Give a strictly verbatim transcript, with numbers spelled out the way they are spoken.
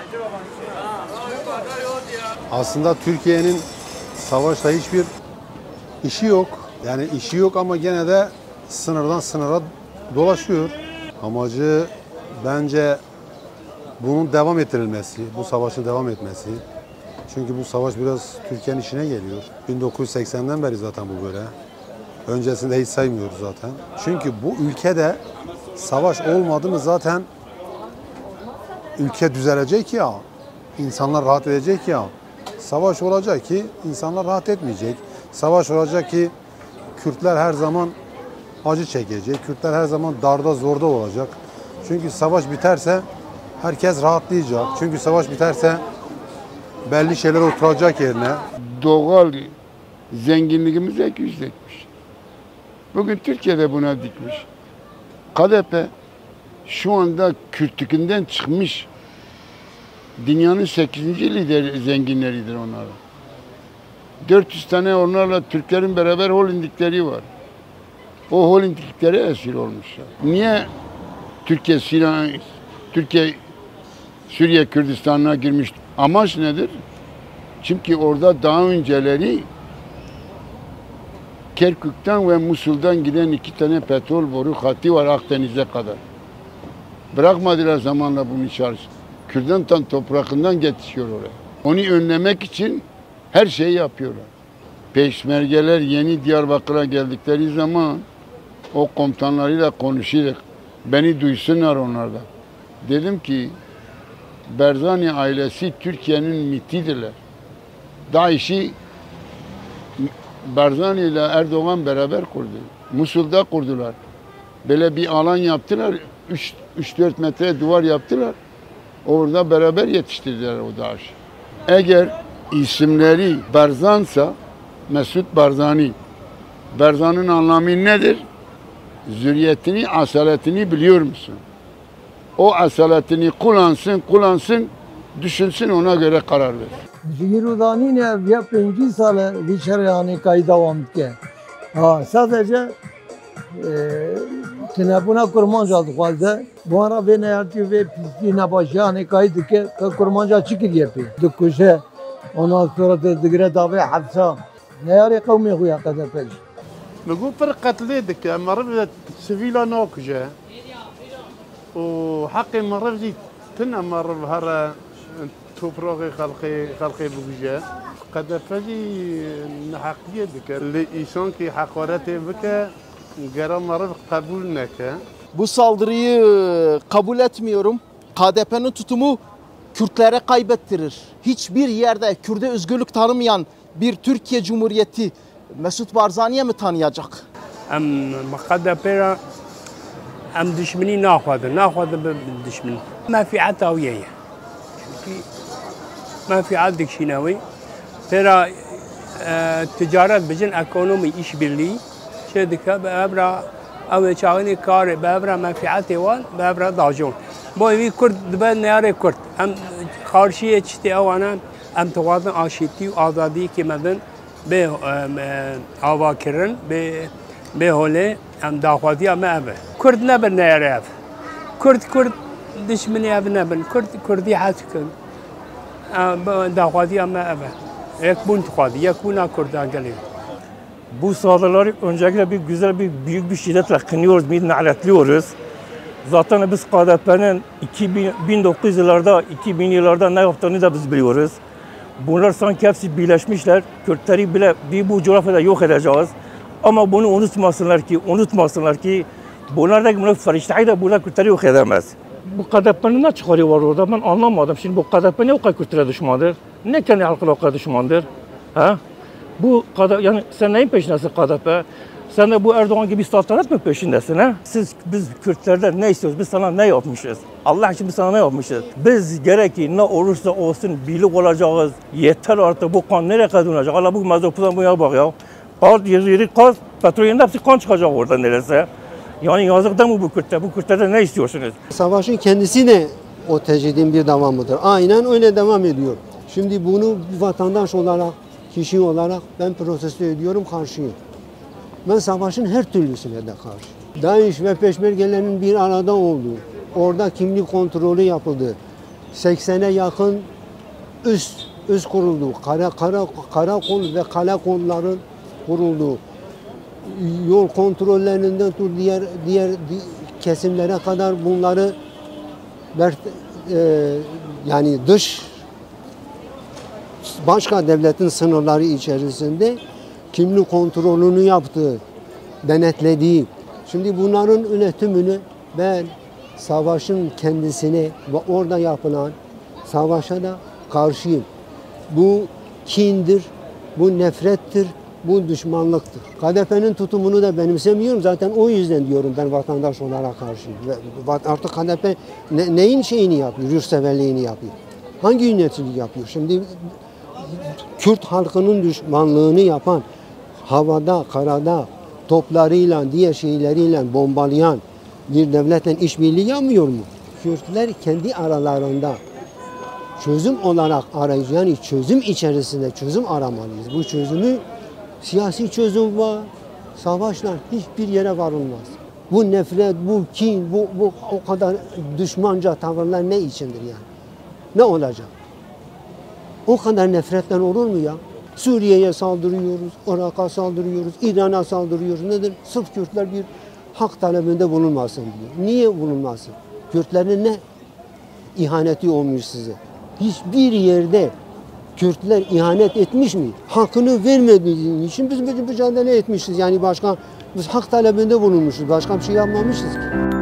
Aslında Türkiye'nin savaşta hiçbir işi yok. Yani işi yok ama gene de sınırdan sınıra dolaşıyor. Amacı bence bunun devam ettirilmesi, bu savaşın devam etmesi. Çünkü bu savaş biraz Türkiye'nin işine geliyor. bin dokuz yüz seksenden beri zaten bu böyle. Öncesinde hiç saymıyoruz zaten. Çünkü bu ülkede savaş olmadı mı zaten ülke düzelecek ya, insanlar rahat edecek ya. Savaş olacak ki insanlar rahat etmeyecek. Savaş olacak ki Kürtler her zaman acı çekecek. Kürtler her zaman darda zorda olacak. Çünkü savaş biterse herkes rahatlayacak. Çünkü savaş biterse belli şeyler oturacak yerine. Doğal zenginliğimiz ek yüksekmiş. Bugün Türkiye'de buna dikmiş. K D P şu anda Kürtlükünden çıkmış. Dünyanın sekizinci lider zenginleridir onlar. dört yüz tane onlarla Türklerin beraber holdingleri var. O holdinglere esir olmuşlar. Niye Türkiye, Suriye, Türkiye, Suriye Kürdistan'a girmiş? Amaç nedir? Çünkü orada daha önceleri Kerkük'ten ve Musul'dan giden iki tane petrol boru hattı var Akdeniz'e kadar. Bırakmadılar zamanla bunu çalıştı. Kürdistan toprağından geçiyor oraya. Onu önlemek için her şeyi yapıyorlar. Peşmergeler yeni Diyarbakır'a geldikleri zaman o komutanlarıyla konuşuyorduk. Beni duysunlar onlardan. Dedim ki Barzani ailesi Türkiye'nin mitidirler. DAEŞ'i Barzani ile Erdoğan beraber kurdu. Musul'da kurdular. Böyle bir alan yaptılar. üç dört metre duvar yaptılar. Orada beraber yetiştirdiler o DAEŞ'i. Eğer isimleri Barzansa, Mesut Barzani. Barzan'ın anlamı nedir? Zürriyetini, asaletini biliyor musun? O asaletini kullansın, kullansın, düşünsün, ona göre karar ver. Jirodani ne ya penci sale dışarı kayıt devam etti. Ha sadece telefona kurmanca aldık halde. Bu ara ben hayatı ve pisliğine başlayana kayıt ki kurmanca çıkır yapıyor. Düküşe ondan sonra da digre davet hapsa. Ne yarı kavmi huya kadar peş. نقول فرق قتليدك مرة سفيلا نوكجة وحقي مرة بدي تنا مرة بهرا توبروغي خلقي خلقي بوجة قد فدي نحقيتك اللي إنسان كي حقارته بك جرى مرة قبول نكه. Bu saldırıyı kabul etmiyorum. K D P'nin tutumu Kürtlere kaybettirir. Hiçbir yerde Kürt'e özgürlük tanımayan bir Türkiye Cumhuriyeti Mesut Barzani'ye mi tanıyacak? Em K D P'ye em düşmeni naxwadı, naxwadı düşmeni. Menfiat aviye. Çünkü menfiat dikşinavi. Pera ticaret bicin ekonomi işbirliği şedika bebra ev çağını kar bebra menfiatı var bebra dağcon. Bu evi Kürt ben neyare Kürt. Em karşıya çıktı evana em tuvadın aşitti azadi ki meden به آوا کردن به به حاله ام داخوادی ام اب کرد نبر نیاره کرد کرد دشمنی اب نبر کرد کردی حس کن داخوادی ام اب یک bunt خوادی یک buna Kürt'e geliyor. Bu saldırıları öncelikle bir güzel bir büyük bir şiddetle kınıyoruz, bir naletliyoruz. Zaten biz K D P'nin bin dokuz yüz yıllarda, iki bin yıllarda ne yaptığını da biz biliyoruz. Bunlar sanki hepsi birleşmişler. Kürtleri bile bir bu coğrafyada yok edeceğiz. Ama bunu unutmasınlar ki, unutmasınlar ki bunlardaki bunlar fariştayı da bunlar Kürtleri yok edemez. Bu K D P'nin ne çıkarı var orada ben anlamadım. Şimdi bu K D P ne o kadar Kürtlere düşmandır? Ne kendi halkına o kadar düşmandır? Ha? Bu kadar yani sen neyin peşindesin K D P? Sen de bu Erdoğan gibi saltanat mı peşindesin ha? Siz biz Kürtlerden ne istiyoruz? Biz sana ne yapmışız? Allah için biz sana ne yapmışız? Biz gerek ki ne olursa olsun birlik olacağız. Yeter artık bu kan nereye kadar olacak? Allah bu mazopuzdan buna bak ya. Kaz, yeri yeri kaz, petrolün hepsi kan çıkacak orada neresi? Yani yazık değil mi bu Kürtler? Bu Kürtlerden ne istiyorsunuz? Savaşın kendisi de o tecridin bir devamıdır. Aynen öyle devam ediyor. Şimdi bunu bir vatandaş olarak, kişi olarak ben protesto ediyorum, karşıyım. Ben savaşın her türlüsüne de karşı. DAEŞ ve peşmergelerin bir arada olduğu, orada kimlik kontrolü yapıldı. seksene yakın üst üst kuruldu. Kara kara karakol ve kale kolların kuruldu. Yol kontrollerinden tut diğer diğer kesimlere kadar bunları e, yani dış başka devletin sınırları içerisinde kimlik kontrolünü yaptığı, denetlediği. Şimdi bunların yönetimini ben savaşın kendisine ve orada yapılan savaşa da karşıyım. Bu kindir, bu nefrettir, bu düşmanlıktır. K D P'nin tutumunu da benimsemiyorum. Zaten o yüzden diyorum ben vatandaş olarak karşıyım. Artık K D P ne, neyin şeyini yapıyor, yurtseverliğini yapıyor. Hangi yöneticilik yapıyor? Şimdi Kürt halkının düşmanlığını yapan, havada, karada, toplarıyla, diğer şeyleriyle bombalayan bir devletle işbirliği yapmıyor mu? Kürtler kendi aralarında çözüm olarak arayacağız. Yani çözüm içerisinde çözüm aramalıyız. Bu çözümü siyasi çözüm var. Savaşla hiçbir yere varılmaz. Bu nefret, bu kin, bu, bu o kadar düşmanca tavırlar ne içindir yani? Ne olacak? O kadar nefretten olur mu ya? Suriye'ye saldırıyoruz, Irak'a saldırıyoruz, İran'a saldırıyoruz. Nedir? Sırf Kürtler bir hak talebinde bulunmasın diyor. Niye bulunmasın? Kürtlerin ne ihaneti olmuş size? Hiçbir yerde Kürtler ihanet etmiş mi? Hakkını vermediği için biz mücadele etmişiz. Yani başka biz hak talebinde bulunmuşuz. Başka bir şey yapmamışız ki.